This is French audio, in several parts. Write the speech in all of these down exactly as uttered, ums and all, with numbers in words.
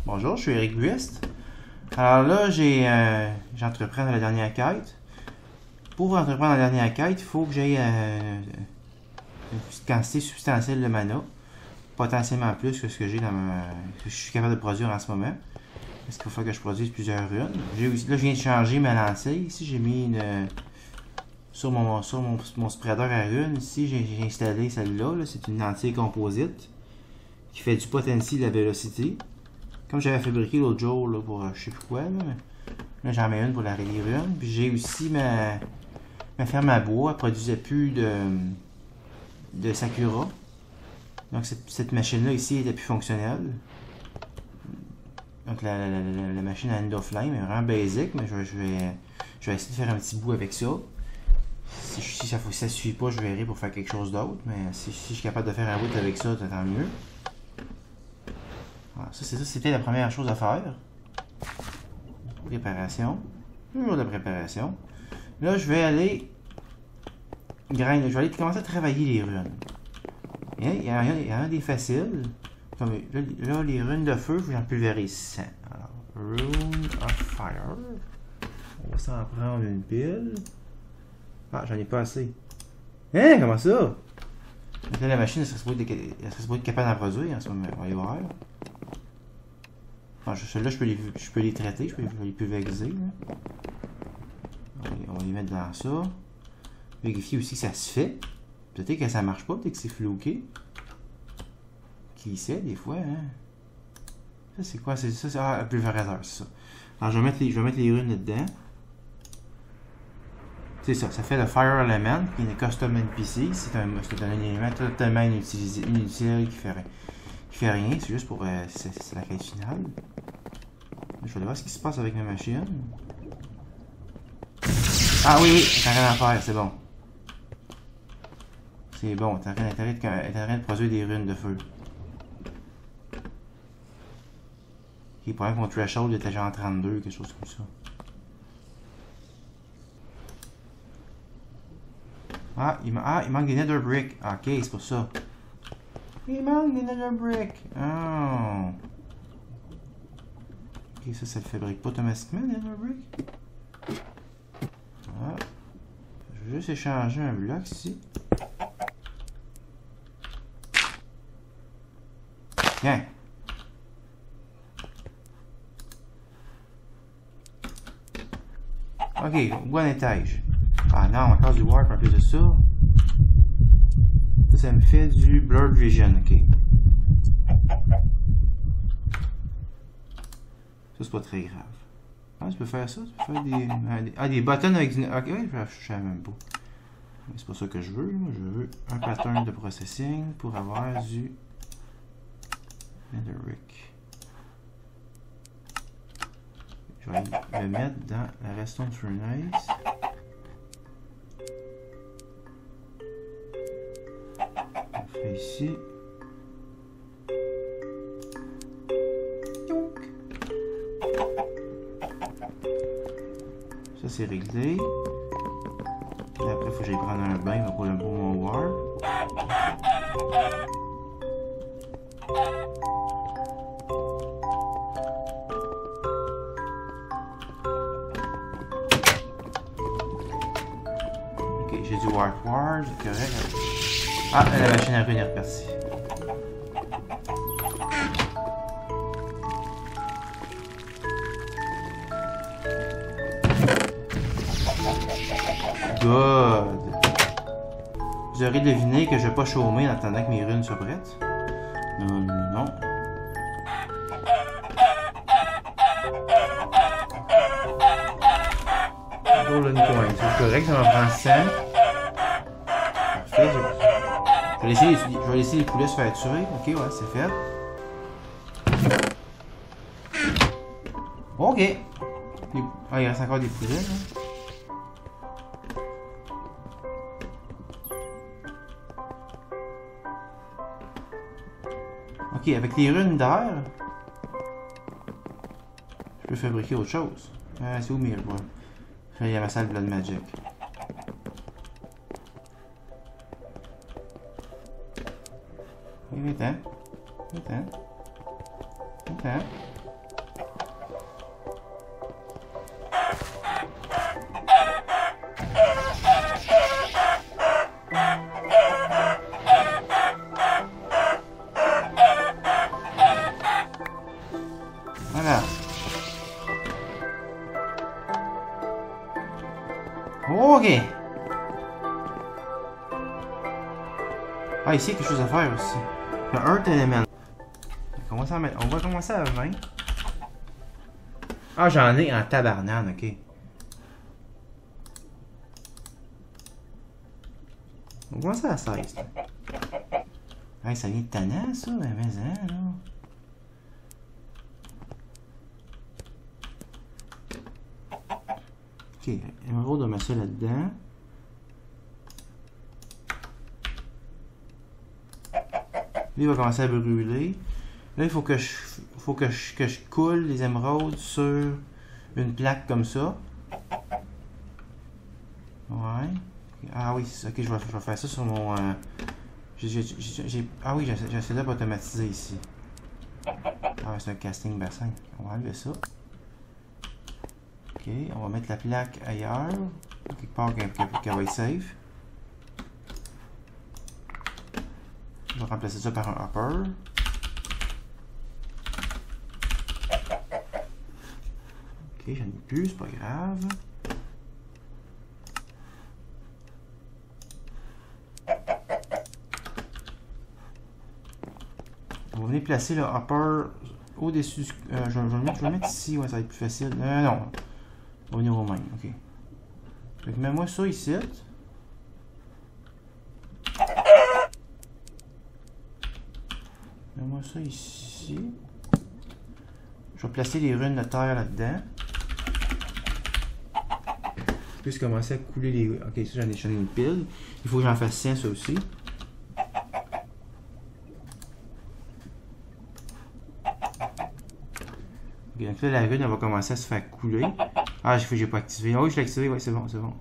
Bonjour, je suis Eric Buist. Alors là, j'ai euh, j'entreprends la dernière quête. Pour entreprendre la dernière quête, il faut que j'aie euh, une quantité substantielle de mana. Potentiellement plus que ce que j'ai dans ma, que je suis capable de produire en ce moment. Parce qu'il va falloir que je produise plusieurs runes. J'ai aussi, là, je viens de changer ma lancée. Ici, j'ai mis une. Sur mon, sur mon, mon spreader à runes, ici, j'ai installé celle-là. -là, c'est une lentille composite qui fait du potency de la velocity. Comme j'avais fabriqué l'autre jour là, pour euh, je sais plus quoi, là, mais là j'en mets une pour la les runes. Puis j'ai aussi ma, ma ferme à bois, elle produisait plus de, de Sakura. Donc cette, cette machine-là ici était plus fonctionnelle. Donc la, la, la, la machine à End of Flame est vraiment basic, mais je, je, vais, je vais essayer de faire un petit bout avec ça. Si, si ça ne suffit pas, je verrai pour faire quelque chose d'autre, mais si, si je suis capable de faire un bout avec ça, tant mieux. Voilà, ça, c'est ça, c'était la première chose à faire. Préparation. Toujours de préparation. Là, je vais aller grind. Je vais aller commencer à travailler les runes. Il y en a, il y en a des faciles. Comme là, là, les runes de feu, j'en pulvérise cent. Alors, Rune of Fire. On va s'en prendre une pile. Ah, j'en ai pas assez. Hein, comment ça? Là, la machine, elle serait supposée être capable d'en produire en ce moment. On va aller voir. Ah, ceux-là, je peux les, je peux les traiter, je peux, je peux les pulvériser. On va, on va les mettre dans ça. Vérifier aussi que ça se fait. Peut-être que ça marche pas, peut-être que c'est floqué. Qui sait, des fois, hein? Ça, c'est quoi? C'est ça, c'est ah, un pulvérisateur, c'est ça. Alors, je vais mettre les, je vais mettre les runes là-dedans. C'est ça, ça fait le Fire Element, qui est une custom N P C. C'est un, un élément totalement inutile, inutile qui fait, qui fait rien. C'est juste pour... Euh, c'est la quête finale. Je vais aller voir ce qui se passe avec ma machine. Ah oui, oui, t'as rien à faire, c'est bon. C'est bon, t'as rien, rien, rien de produire des runes de feu. Ok, pour que mon threshold était genre trente-deux, quelque chose comme ça. Ah, il, ah, il manque des nether bricks. Ah, ok, c'est pour ça. Il manque des nether bricks. Oh. Ok, ça, ça le fabrique pas automatiquement, les nether bricks. Ah. Je vais juste échanger un bloc ici. Tiens. Ok, bon étage. Ah non, encore du warp en plus de ça. Ça, ça me fait du blurred vision, ok. Ça, c'est pas très grave. Ah, tu peux faire ça, tu peux faire des... Ah, des buttons avec du... Ok, ouais, je savais même pas. Mais c'est pas ça que je veux, moi, je veux un pattern de processing pour avoir du... Netherrick. Je vais le mettre dans la Redstone Furnace. On fait ici. Ça c'est réglé. Et après il faut que j'aille prendre un bain pour le bon mon warp. J'ai du warp ward, c'est correct. Ah, la machine à runes est repartie. Good! Vous aurez deviné que je vais pas chômer en attendant que mes runes soient prêtes. Non, non. Oh, le coin, c'est correct, ça m'en prend cent. Parfait. Je vais, laisser, je vais laisser les poulets se faire tuer. Ok, ouais, c'est fait. Ok. Ah, il reste encore des poulets, là. Ok, avec les runes d'air, je peux fabriquer autre chose. Ah, c'est où mes runes? Il y a ma salle Blood Magic. Viens-t'en. Viens-t'en. Viens-t'en. Voilà. Ok. Ah, ici, il y a quelque chose à faire aussi. Le Earth Element. On va, mettre... On va commencer à vingt. Ah, j'en ai en tabarnane, ok. On va commencer à seize. Hey, ça vient de tannant, ça, mais hein, là. Ok, émeraude, on met ça là-dedans. Lui, il va commencer à brûler. Là, il faut que je, faut que je, que je coule les émeraudes sur une plaque comme ça. Ouais. Ah oui, ok, je vais, je vais faire ça sur mon... Euh, j'ai, j'ai, ah oui, j'ai un setup automatisé ici. Ah, c'est un casting bassin. On va enlever ça. Ok, on va mettre la plaque ailleurs. Quelque part qu'elle va être safe. Je vais remplacer ça par un hopper. Ok, j'en ai plus, c'est pas grave. On va venir placer le hopper au-dessus. Euh, je, je, vais le mettre, je vais le mettre ici, ouais, ça va être plus facile. Euh, non, on va venir au même, ok. Donc, mets-moi ça ici. Mets-moi ça ici. Je vais placer les runes de terre là-dedans. Je puisse commencer à couler les... Ok, ça j'en ai, j'en ai une pile. Il faut que j'en fasse cent, ça aussi. Ok, donc là, la rune, elle va commencer à se faire couler. Ah, j'ai pas activé. Ah oui, je l'ai activé. Ouais, c'est bon, c'est bon.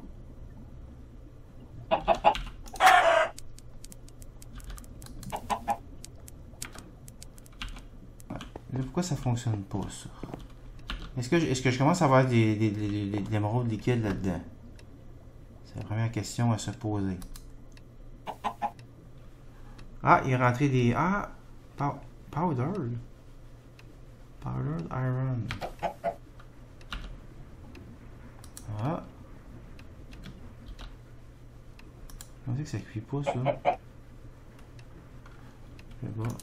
Là, pourquoi ça fonctionne pas, ça? Est-ce que, est-ce que je commence à avoir des, des, des, des, des émeraudes liquides là-dedans? C'est la première question à se poser. Ah, il est rentré des... Ah! Pow powder? Powdered iron. Ah! On dirait que ça cuit pas, ça. Je sais pas.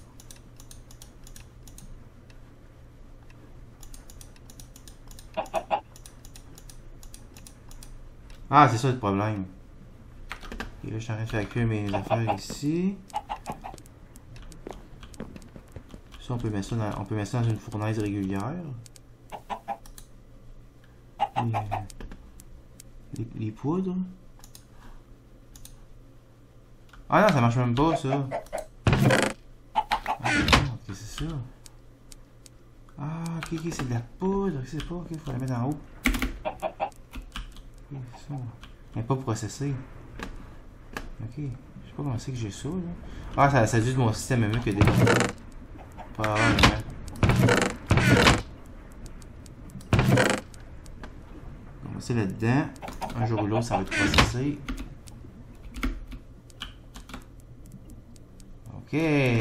Ah, c'est ça le problème. Et là, je suis en train de faire cuire mes affaires ici. Ça, on peut mettre ça dans, on peut mettre ça dans une fournaise régulière. Les, les, les poudres. Ah non, ça marche même pas, ça. Ah, ok, c'est ça. Ah, ok, ok, c'est de la poudre. C'est pas, ok, faut la mettre en haut. Okay, ça. Mais pas processé. Ok. Je sais pas comment c'est que j'ai ça, là. Ah, ça, ça a juste mon système même que des... Pas vraiment. Commencer là-dedans. Un jour ou l'autre, ça va être processé. Ok.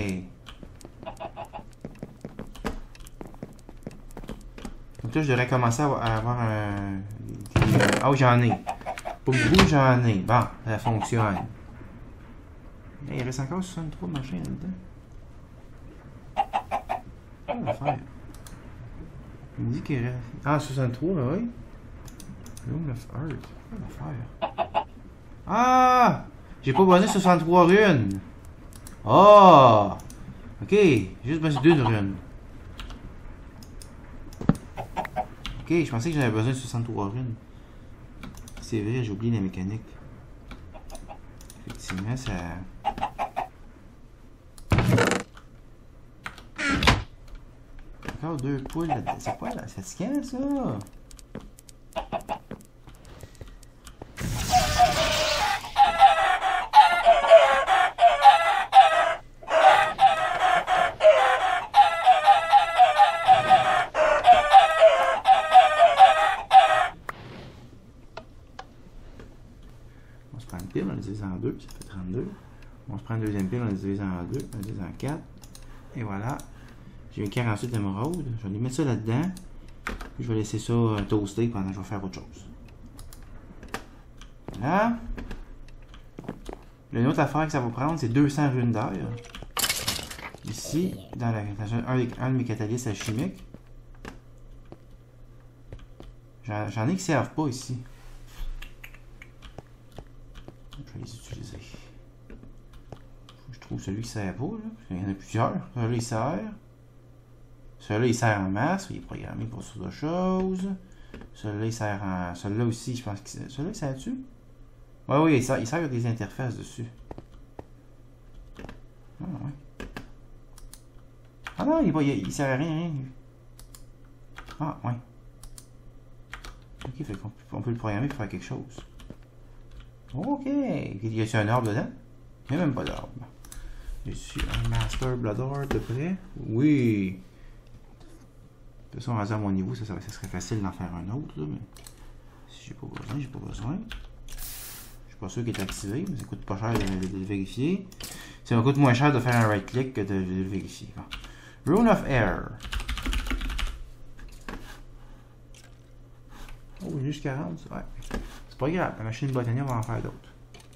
Donc là, je devrais commencer à avoir un... Ah oui, j'en ai. Pas beaucoup, j'en ai. Bon, ça fonctionne. Il reste encore soixante-trois machines là-dedans. Qu'est-ce qu'on va faire? Il me dit qu'il reste... Ah, soixante-trois, là, oui. Room of Earth. Qu'est-ce qu'on va faire? Ah! J'ai pas besoin de soixante-trois runes. Oh! Ok, j'ai juste besoin de deux runes. Ok, je pensais que j'avais besoin de soixante-trois runes. C'est vrai, j'ai oublié la mécanique. Effectivement, ça... Encore deux poules là-dedans. C'est quoi là? C'est fatigant, ça? On se prend une pile, on la divise en deux, ça fait trente-deux. On se prend une deuxième pile, on la divise en deux, on la divise en quatre. Et voilà. J'ai eu quarante-huit d'émeraude. Je vais aller mettre ça là-dedans. Puis je vais laisser ça euh, toaster pendant que je vais faire autre chose. Voilà. Une autre affaire que ça va prendre, c'est deux cents runes d'air. Ici, dans, la, dans un, un, un de mes catalystes alchimiques. J'en ai qui ne servent pas ici. Je vais les utiliser. Je trouve celui qui ne sert pas, là. Il y en a plusieurs. Celui-là, il sert. Celui-là, il sert en masse. Il est programmé pour sur d'autres choses. Celui-là, il sert en... Celui-là aussi, je pense que... Celui-là, il sert-tu? Oui, oui, il sert, il sert avec des interfaces dessus. Ah, ouais. Ah non, il, il, il sert à rien, rien. Ah, ouais. Ok, fait qu'on on peut le programmer pour faire quelque chose. Ok. Il y a-t-il un arbre dedans? Il n'y a même pas d'arbre. Y a-t-il un Master Blood Ore de près? Oui. De toute façon, à mon niveau, ça, ça, ça serait facile d'en faire un autre, là, mais si j'ai pas besoin, j'ai pas besoin. Je suis pas sûr qu'il est activé, mais ça coûte pas cher de, de, de le vérifier. Ça me coûte moins cher de faire un right-click que de, de le vérifier. Bon. Rune of Air. Oh, juste quarante, ouais. C'est pas grave, la machine botanière va en faire d'autres.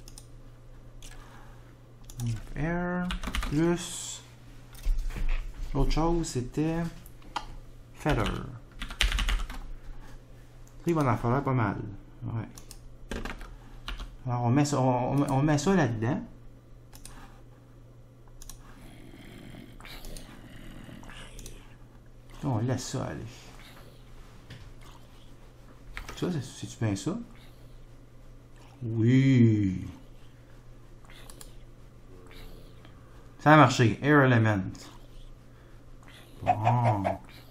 Rune of Air. Plus. L'autre chose, c'était. Feather. Il va en falloir pas mal. Ouais. Alors, on met ça, on, on met ça là-dedans. On laisse ça aller. Ça, c'est-tu bien ça? Oui. Ça a marché. Air Element. Bon.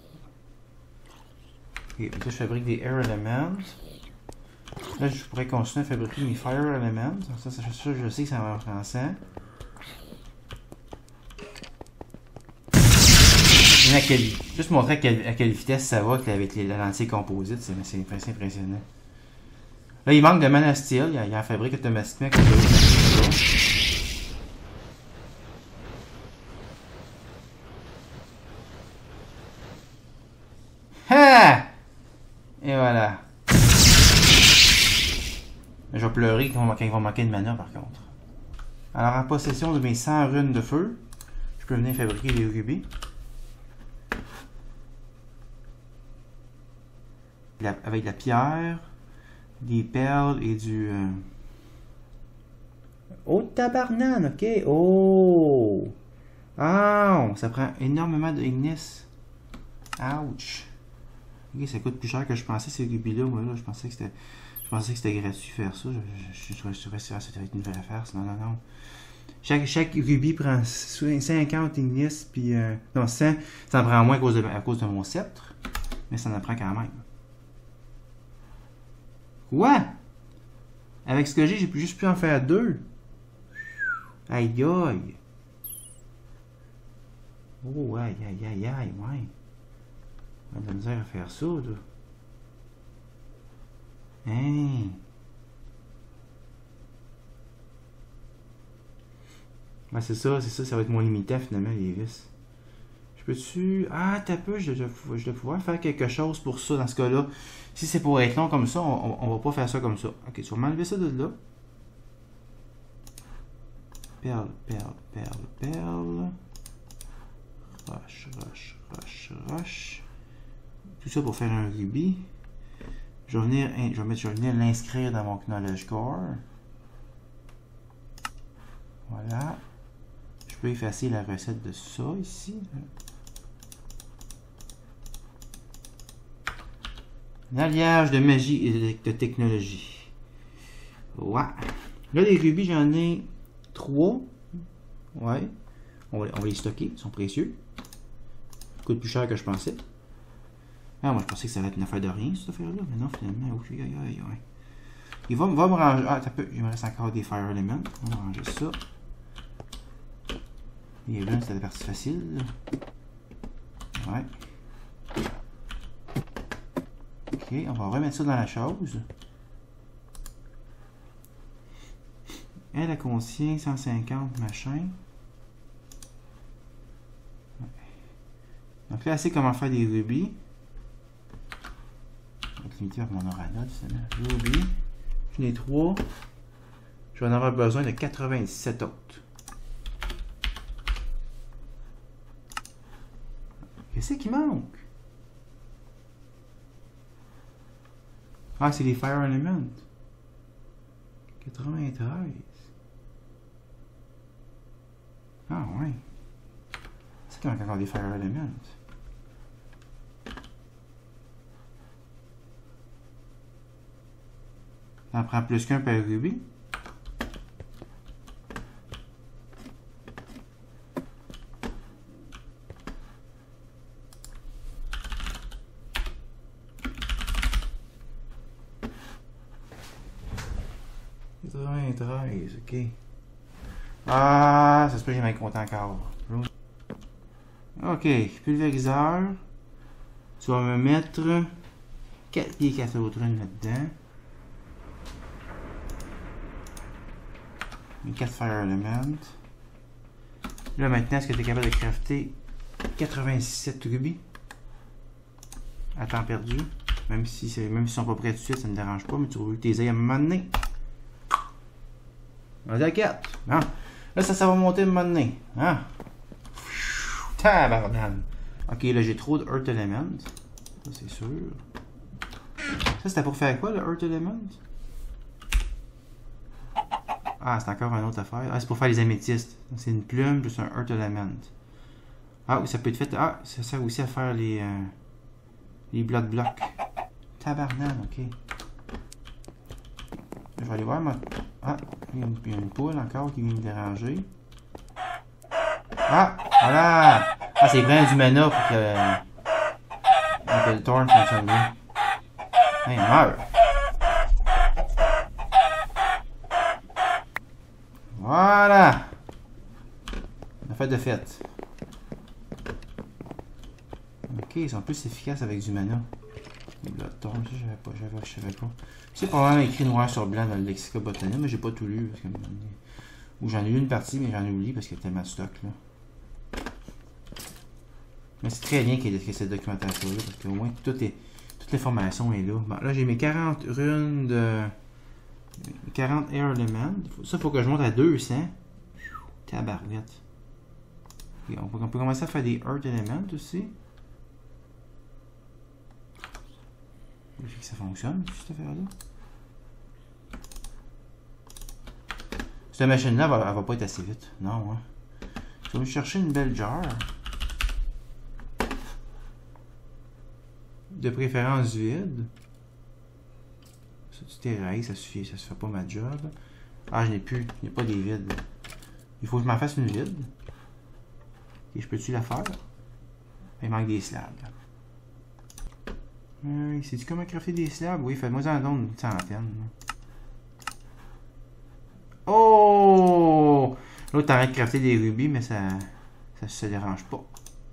Ok, là, je fabrique des Air Elements. Là, je pourrais continuer à fabriquer mes Fire Elements. Ça, ça, ça je sais que ça va en français. À quelle, juste montrer à quelle, à quelle vitesse ça va avec les, la lentille composite, c'est impressionnant. Là, il manque de mana steel, il, il en fabrique automatiquement comme ça. Ha! Et voilà. Je vais pleurer quand il va manquer de mana par contre. Alors, en possession de mes cent runes de feu, je peux venir fabriquer des rubis. La, avec de la pierre, des perles et du... Euh... Oh, tabarnane, ok. Oh! Ah, ça prend énormément de ignis. Ouch. Ok, ça coûte plus cher que je pensais ces rubis-là. Moi, là, je pensais que c'était... Je pensais que c'était gratuit faire ça. Je trouvais que c'était une nouvelle affaire. Non, non, non. Chaque, chaque rubis prend cinquante ignis, puis... Euh, non, cent. Ça en prend moins à cause, de, à cause de mon sceptre. Mais ça en prend quand même. Quoi? Avec ce que j'ai, j'ai juste pu en faire deux. Aïe aïe. Oh, aïe aïe aïe aïe, ouais. On a de la misère à faire ça, là. Hein. Ouais, c'est ça, c'est ça, ça va être mon limitant finalement, les vis. Je peux-tu... Ah, t'as peu, je, je, je dois pouvoir faire quelque chose pour ça dans ce cas-là. Si c'est pour être long comme ça, on, on, on va pas faire ça comme ça. Ok, tu vas m'enlever ça de là. Perle, perle, perle, perle. Roche, roche, roche, roche. Tout ça pour faire un rubis. Je vais venir, je vais mettre, je vais venir l'inscrire dans mon Knowledge Core. Voilà. Je peux effacer la recette de ça ici. L'alliage de magie et de technologie. Ouais. Là, les rubis, j'en ai trois. Ouais. On va, on va les stocker. Ils sont précieux. Ça coûte plus cher que je pensais. Ah, moi, je pensais que ça allait être une affaire de rien, cette affaire-là. Mais non, finalement, oui, aïe, aïe, aïe. Il va, va me ranger. Ah, t'as peu. Il me reste encore des Fire Elements. On va ranger ça. Et là, c'est la partie facile. Ouais. Ok, on va remettre ça dans la chose. Elle, elle contient cent cinquante machin. Ouais. Donc là, c'est comment faire des rubis. Je vais être limité par mon orana, justement. Rubis. J'en ai trois. Je vais en avoir besoin de quatre-vingt-dix-sept autres. Qu'est-ce qui manque? Ah, c'est les Fire Elements. quatre-vingt-treize. Ah, ouais. C'est quand même encore des Fire Elements. Ça en prend plus qu'un par rubis. quatre-vingt-treize, ok. Ah, ça se peut que j'ai mal compté encore. Ok, pulvériseur. Tu vas me mettre quatre pieds quatre autres là-dedans. Les quatre Fire Elements. Là maintenant, est-ce que tu es capable de crafter quatre-vingt-sept rubis à temps perdu? Même si c'est même s'ils sont pas prêts tout de suite, ça ne me dérange pas, mais tu veux que tes ailes à un moment donné. On a quatre. Hein? Là, ça, ça va monter à un moment donné. Hein? Tabarnane. Ok, là j'ai trop de Earth Element. Ça c'est sûr. Ça c'était pour faire quoi le Earth Element? Ah, c'est encore une autre affaire. Ah, c'est pour faire les améthystes. C'est une plume plus un Earth Element. Ah, oui, ça peut être fait. Ah, ça sert aussi à faire les. Euh, les Blood Blocks. Tabarnane, ok. Je vais aller voir ma. Ah, il y a une, il y a une poule encore qui vient me déranger. Ah, voilà! Ah, c'est vraiment du mana pour que, pour que le Thorn fonctionne bien. Hey, meurt! Voilà! On a fait de fête. Ok, ils sont plus efficaces avec du mana. Les Bloodthorn, ça, je savais pas, j'avais, je savais pas. C'est probablement écrit noir sur blanc dans le Lexica Botanica, mais j'ai pas tout lu. Parce que, ou j'en ai lu une partie, mais j'en ai oublié parce qu'il y a tellement de stock là. Mais c'est très bien qu'il y ait cette documentation-là, parce qu'au moins tout est, toute l'information est là. Bon, là, j'ai mes quarante runes de. quarante Air Elements. Ça, il faut que je monte à deux cents. Tabarouette. Okay, on, peut, on peut commencer à faire des Earth Elements aussi. Vérifier que ça fonctionne, cette affaire-là. Cette machine-là, elle, elle va pas être assez vite. Non, hein. Je vais me chercher une belle jar. De préférence vide. Ça, tu t'érailles, ça suffit, ça se fait pas ma job. Ah, je n'ai plus, il n'y a pas des vides. Il faut que je m'en fasse une vide. Et je peux-tu la faire? Il manque des slabs. Euh, sais-tu comment crafter des slabs? Oui, fais-moi en don une centaine. Oh! L'autre t'arrête de crafter des rubis, mais ça ça se dérange pas.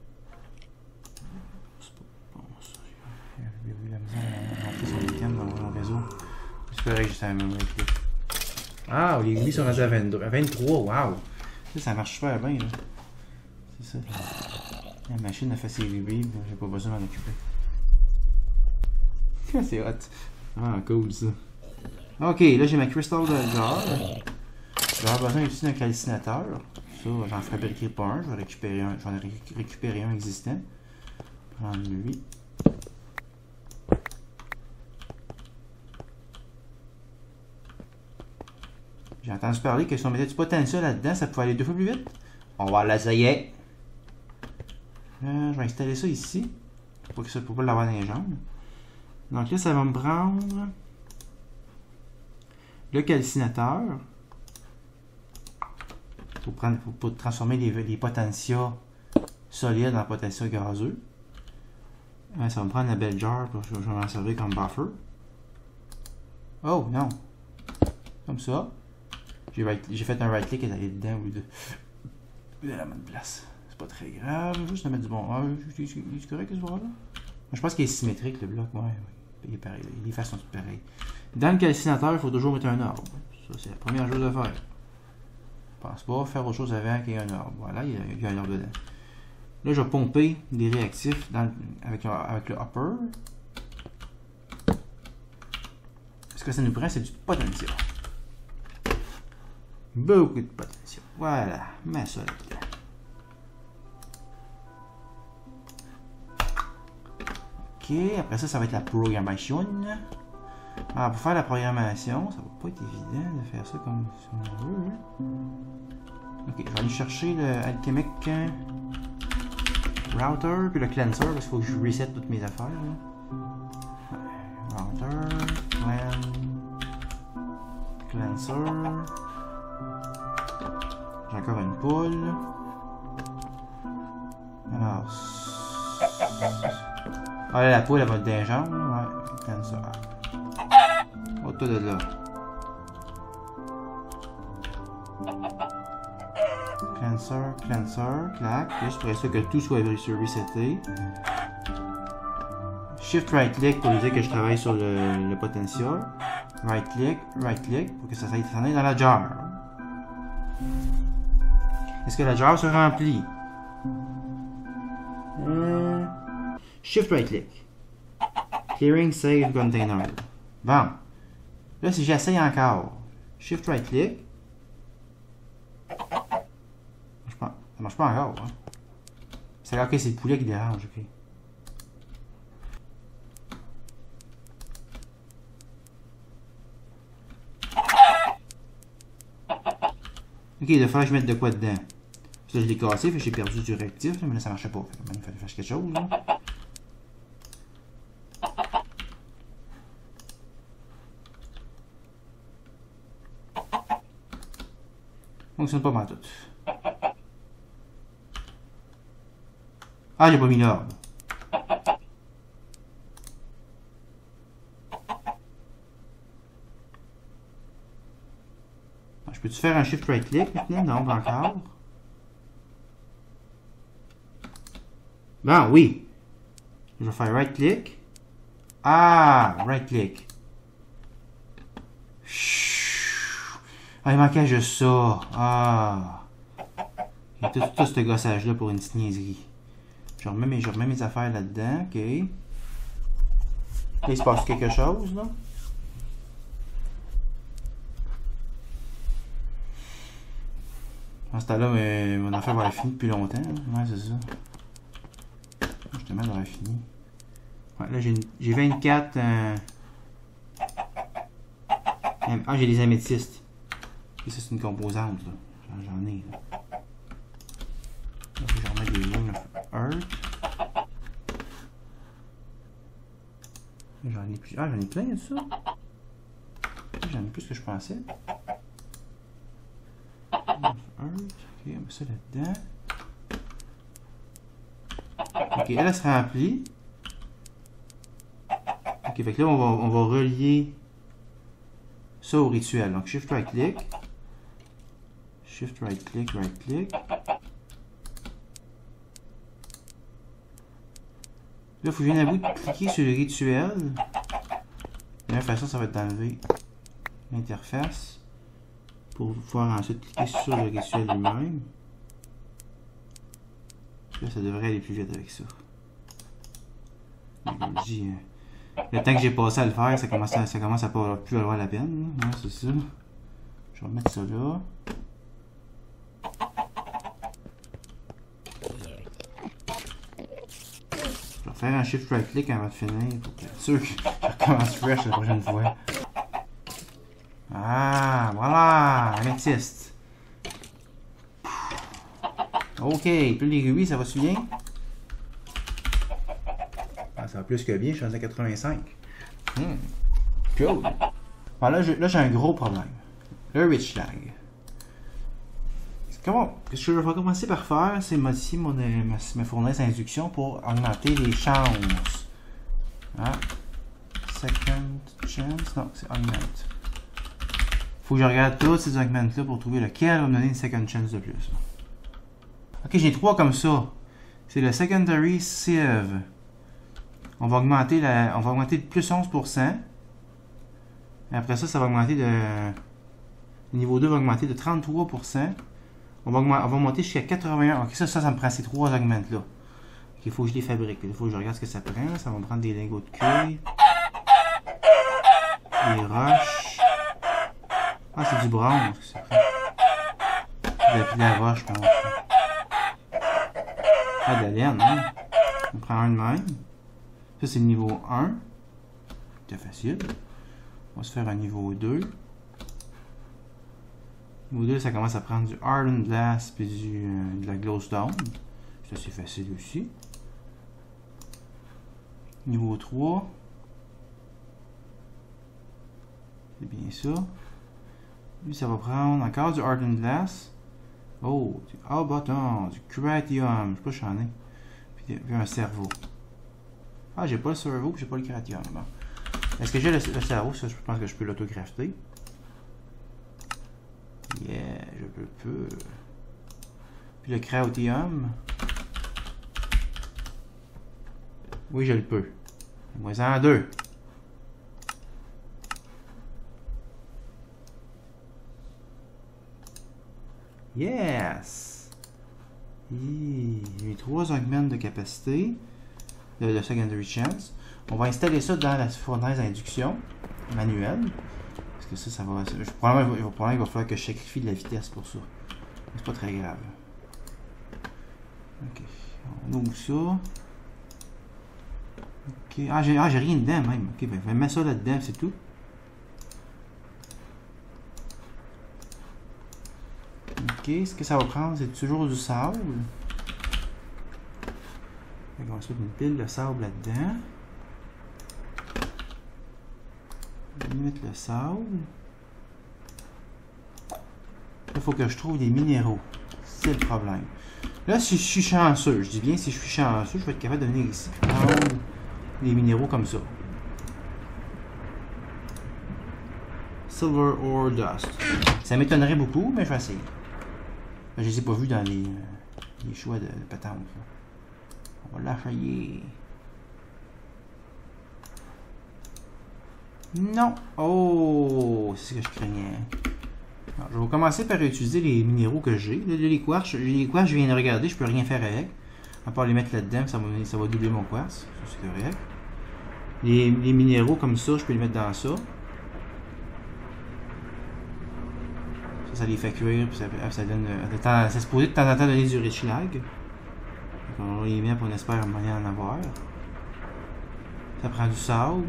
C'est pas bon ça. J'ai eu la misère à rentrer sur les thèmes dans mon réseau. C'est vrai que j'étais à la même avec lui. Ah, les rubis sont rendus à vingt-deux, à vingt-trois, waouh! Ça, ça marche super bien, là. C'est ça. La machine a fait ses rubis, j'ai pas besoin d'en occuper. C'est hot. Ah, cool ça. Ok, là j'ai ma Crystal de Jar. Je vais avoir besoin aussi d'un calcinateur. Ça, j'en fabriquerai pas un. Je vais récupérer un. J'en ai récupéré un existant. Prendre lui. J'ai entendu parler que si on mettait du potentiel là-dedans, ça pouvait aller deux fois plus vite. On va l'essayer. Euh, je vais installer ça ici. Pour que ça ne peut pas l'avoir dans les jambes. Donc là, ça va me prendre le calcinateur pour, prendre, pour, pour transformer les, les potentia solides en potentia gazeux. Euh, ça va me prendre la belle jar pour que je vais m'en servir comme buffer. Oh non! Comme ça. J'ai right, fait un right click et d'aller dedans ou de, de la bonne place. C'est pas très grave, juste de mettre du bon. Ah, c'est correct ce soir-là? Je pense qu'il est symétrique le bloc, ouais. ouais. Il est pareil, les faces sont toutes pareilles. Dans le calcinateur, il faut toujours mettre un arbre. Ça, c'est la première chose à faire. Je pense pas faire autre chose avant qu'il y ait un arbre. Voilà, il y a, il y a un arbre dedans. Là, je vais pomper des réactifs dans, avec, avec le hopper. Ce que ça nous prend, c'est du potentiel. Beaucoup de potentiel. Voilà, mets ça là-dedans. Ok, après ça, ça va être la programmation. Alors, pour faire la programmation, ça va pas être évident de faire ça comme on veut. Ok, je vais aller chercher le Alchemic Router puis le Cleanser parce qu'il faut que je reset toutes mes affaires. Là. Router, Clean, Cleanser. J'ai encore une poule. Alors. Ah là, la poule elle va être d'un genre. Ouais, Cleanser. Oh, tout de là. Cleanser, cleanser, clac. Juste pour être sûr que tout soit reseté. Shift right click pour lui dire que je travaille sur le, le potentiel. Right click, right click pour que ça s'aille dans la jar. Est-ce que la jar se remplit? Euh, Shift right click. Clearing save container. Bon. Là, si j'essaye encore, Shift right click. Ça marche pas encore, hein. C'est ok, c'est le poulet qui dérange, ok. Ok, il va falloir que je mette de quoi dedans. Ça, je l'ai cassé, fait que j'ai perdu du réactif, mais là, ça marchait pas. Fait il fallait faire quelque chose, là. Donc, ça ne fonctionne pas mal tout. Ah, j'ai pas mis l'ordre. Je peux-tu faire un shift right click maintenant? Non, pas encore. Bon, oui. Je vais faire right click. Ah, right click. Ah, il manquait juste ça. Ah. Il y a tout, tout ce gossage-là pour une petite niaiserie. Je remets mes, je remets mes affaires là-dedans. OK. Là, il se passe quelque chose, là. En ce temps-là, mon affaire va être finie depuis longtemps. Ouais, c'est ça. Justement, elle aurait fini. Ouais, là, j'ai vingt-quatre... Euh... Ah, j'ai des améthystes. Et ça, c'est une composante, là. J'en ai, là. Là, je remets des Wing of Earth. J'en ai plus. Ah, j'en ai plein de ça. J'en ai plus que je pensais. Wing of Earth. Ok, on met ça là-dedans. Ok, elle, elle se remplit. Ok, fait que là, on va, on va relier ça au rituel. Donc, Shift Right Click. Shift Right Click, Right Click. Là, il faut que je vienne à bout de cliquer sur le rituel. De la même façon, ça va être d'enlever l'interface pour pouvoir ensuite cliquer sur le rituel lui-même. Là, ça devrait aller plus vite avec ça. Comme je dis, le temps que j'ai passé à le faire, ça commence à, ça commence à pas plus valoir la peine. Ouais, c'est ça. Je vais remettre ça là. Je vais faire un shift right click avant de finir pour être sûr que je recommence fresh la prochaine fois. Ah, voilà, améthyste. Ok, puis les rubis, ça va-tu bien? Ah, ça va plus que bien, je suis à quatre-vingt-cinq. Hmm. Cool. Alors là, j'ai un gros problème. Le rich lag. Comment, ce que je vais commencer par faire, c'est modifier mon, ma, ma fournaise d'induction pour augmenter les chances. Ah. Second chance. Non, c'est augment. Faut que je regarde tous ces augments-là pour trouver lequel va me donner une second chance de plus. Ok, j'ai trois comme ça. C'est le secondary sieve. On va augmenter la, on va augmenter de plus onze pour cent. Et après ça, ça va augmenter de. Le niveau deux va augmenter de trente-trois pour cent. On va, on va monter jusqu'à quatre-vingt-un. Ok, ça, ça, ça me prend ces trois augments-là. il faut que je les fabrique. Il faut que je regarde ce que ça prend. Ça va me prendre des lingots de cuir. Des roches. Ah, c'est du bronze que ça prend. De la roche, je pense. Ah, de la laine, hein. On prend un de même. Ça, c'est le niveau un. C'est facile. On va se faire un niveau deux. Niveau deux, ça commence à prendre du Hardened Glass puis du, euh, de la Glowstone. Ça, c'est facile aussi. Niveau trois. C'est bien ça. Lui, ça va prendre encore du Hardened Glass. Oh, du Albaton, du Cratium. Je sais pas si j'en ai. Puis, puis un cerveau. Ah, j'ai pas le cerveau puis j'ai pas le Cratium. Bon. Est-ce que j'ai le, le cerveau? Ça, je pense que je peux l'autografter. Yeah, je peux, peux. Puis le Cratium. Oui, je le peux. Moi, en deux. Yes! J'ai trois augments de capacité. Le, le Secondary Chance. On va installer ça dans la fournaise d'induction manuelle. Parce que ça, ça va. Je, probablement, il va, probablement, il va falloir que je sacrifie de la vitesse pour ça. C'est pas très grave. Ok. On ouvre ça. Ok. Ah, j'ai ah, rien dedans même. Ok, ben, je vais mettre ça là-dedans, c'est tout. Ok, ce que ça va prendre, c'est toujours du sable. On va mettre une pile de sable là-dedans. On va mettre le sable. Il faut que je trouve des minéraux. C'est le problème. Là, si je suis chanceux, je dis bien si je suis chanceux, je vais être capable de venir ici et prendre des minéraux comme ça. Silver Ore Dust. Ça m'étonnerait beaucoup, mais je vais essayer. Je les ai pas vus dans les, euh, les choix de, de patente. On va l'essayer. Non. Oh, c'est ce que je craignais. Alors, je vais commencer par utiliser les minéraux que j'ai. Les quartz, les quartz, je viens de regarder, je peux rien faire avec. À part les mettre là-dedans, ça va, ça va doubler mon quartz. Ça, c'est correct. Les, les minéraux comme ça, je peux les mettre dans ça. Ça, ça les fait cuire, puis ça, ça donne. C'est supposé de temps en temps donner du rich lag. Donc, on les met pour on espère moyen en avoir. Ça prend du sable.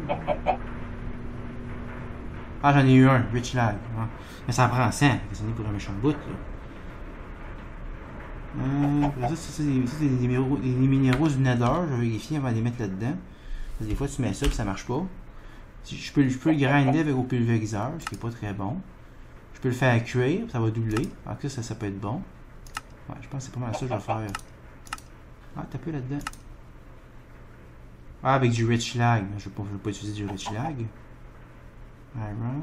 Ah, j'en ai eu un, Rich Lag. Ouais. Mais ça en prend cent. Ça n'est pour un méchant bout. Là. Euh, ça, c'est des, des, des, minéraux, des minéraux du Nether. Je vais vérifier avant de les mettre là-dedans. Des fois, tu mets ça et ça marche pas. Je peux, je peux le grinder avec au pulvériseur, ce qui n'est pas très bon. Je peux le faire cuire, ça va doubler. Alors que ça, ça peut être bon. Ouais, je pense que c'est pas mal ça que je vais faire. Ah, t'as peu là-dedans. Ah, avec du Rich Lag. Je ne vais, vais pas utiliser du Rich Lag. Iron.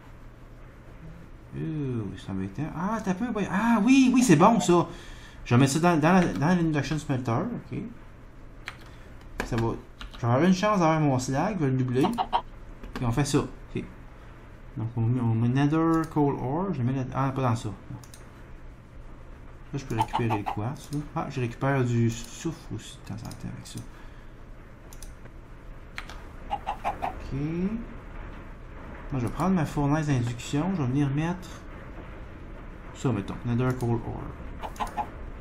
Ouh, ça va être. Ah, t'as peu. Ah, oui, oui, c'est bon ça. Je vais mettre ça dans, dans, dans l'induction smelter. Ok. Ça va. Je vais avoir une chance d'avoir mon slag, je vais le doubler. Et on fait ça. Ok. Donc, on met, on met Nether Coal Ore. Je le mets là. Ah, pas dans ça. Là, je peux récupérer le quartz. Là. Ah, je récupère du soufre aussi de temps en temps avec ça. Ok. Moi, je vais prendre ma fournaise d'induction, je vais venir mettre ça, mettons, Nether Coal Ore.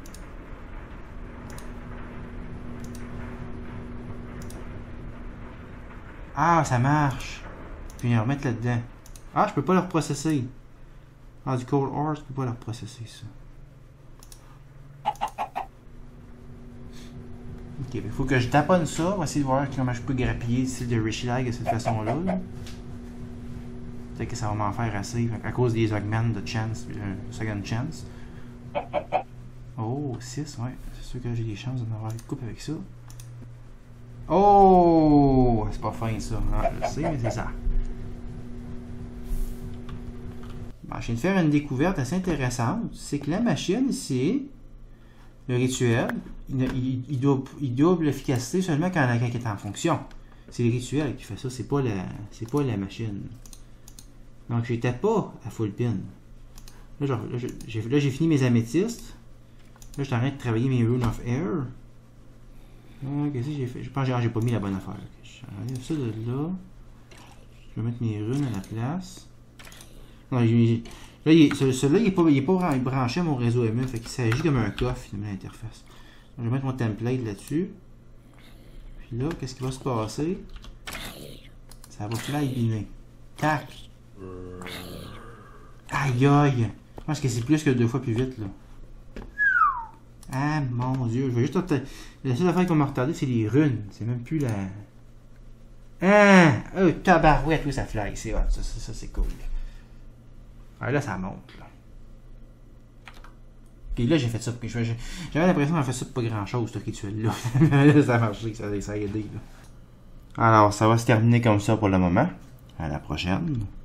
Ah, ça marche. Puis on va remettre là-dedans. Ah, je peux pas le reprocesser. Ah, du Coal Ore, je peux pas le reprocesser, ça. Ok, il faut que je taponne ça. On va essayer de voir comment je peux grappiller le style de Rich Lag de cette façon-là. Là. Peut-être que ça va m'en faire assez à cause des augments de chance, euh, second chance. Oh, six, ouais. C'est sûr que j'ai des chances d'en avoir une coupe avec ça. Oh, c'est pas fin ça. Ah, je sais, mais c'est ça. Bon, je viens de faire une découverte assez intéressante. C'est que la machine ici, le rituel, il, il, il, double, il double l'efficacité seulement quand, quand il est en fonction. C'est le rituel qui fait ça, c'est pas la, c'est pas la machine. Donc, j'étais pas à full pin. Là, j'ai fini mes améthystes. Là, je suis en train de travailler mes Runes of Air. Ah, qu'est-ce que j'ai fait? Je pense que j'ai pas mis la bonne affaire. J'enlève ça de là. Je vais mettre mes runes à la place. Non, il, là, il, celui-là, il n'est pas, il est pas branché à mon réseau M E. Fait qu'il s'agit comme un coffre, finalement, l'interface. Je vais mettre mon template là-dessus. Puis là, qu'est-ce qui va se passer? Ça va flybiner. Tac! Aïe aïe! Je pense que c'est plus que deux fois plus vite, là. Ah mon dieu, je vais juste... La seule affaire qu'on m'a retardé, c'est les runes. C'est même plus la... Ah! Oh, tabarouette, oui, ça fly. C'est hot, ça, ça, ça c'est cool. Ah, là, ça monte, là. Puis là, j'ai fait ça. J'avais l'impression qu'on fait ça pour pas grand-chose, ce rituel-là. Là, ça a marché, ça, ça a aidé, là. Alors, ça va se terminer comme ça pour le moment. À la prochaine.